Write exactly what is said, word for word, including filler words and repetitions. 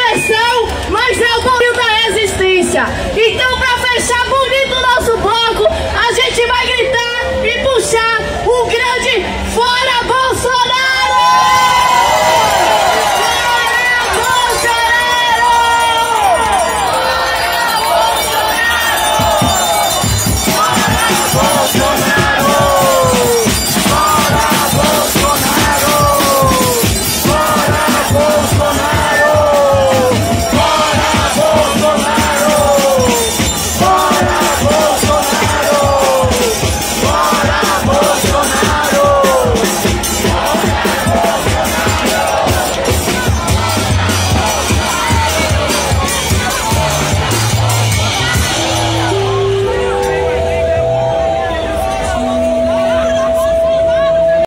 diversão, mas é o motivo da resistência. Então, para fechar bonito o nosso